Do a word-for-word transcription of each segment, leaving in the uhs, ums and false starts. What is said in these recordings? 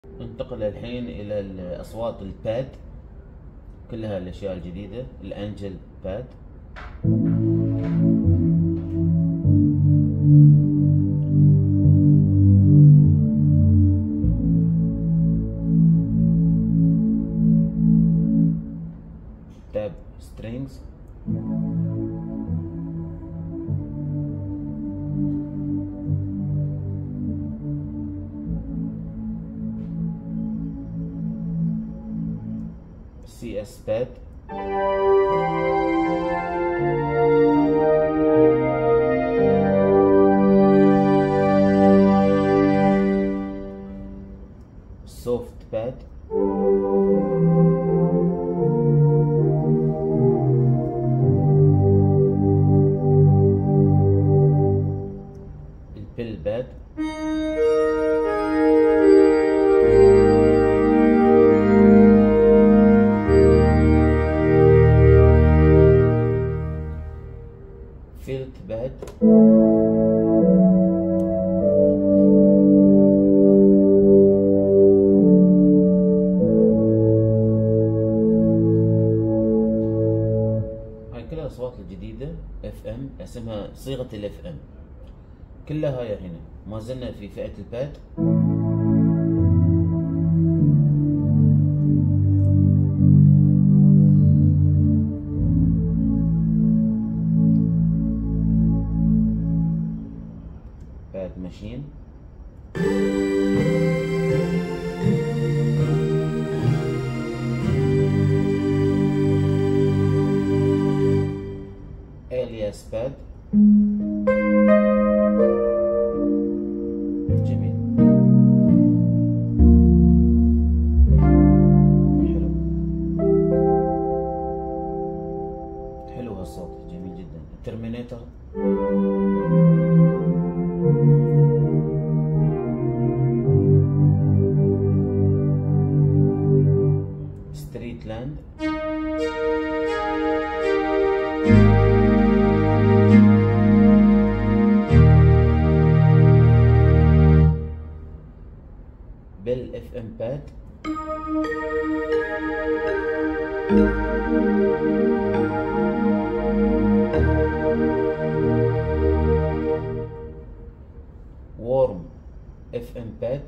ننتقل الحين إلى الأصوات الباد، كلها الأشياء الجديدة. الأنجل باد، تاب سترينجز، سي اس باد، سوفت باد، البيل باد، فيلت باد، هاي كلها الأصوات الجديدة اف ام، اسمها صيغة الاف ام. كلها هاي هنا، ما زلنا في فئة الباد. باد ماشين، الياس باد، جميل، حلو حلو هالصوت، جميل جدا. الترمينيتر، ستريت لاند، بيل اف ام باد، وورم اف ام باد،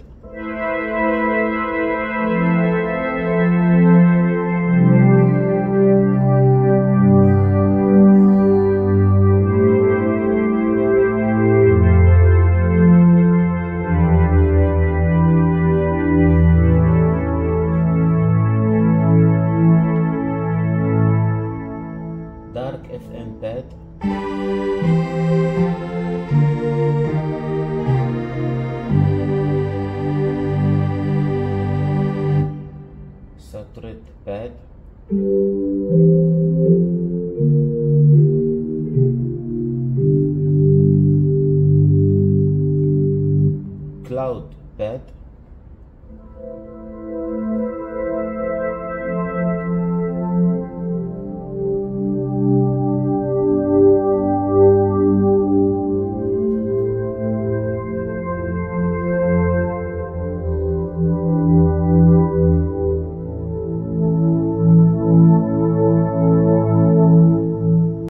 دارك اف ام باد، ساتوريت باد، كلاود باد،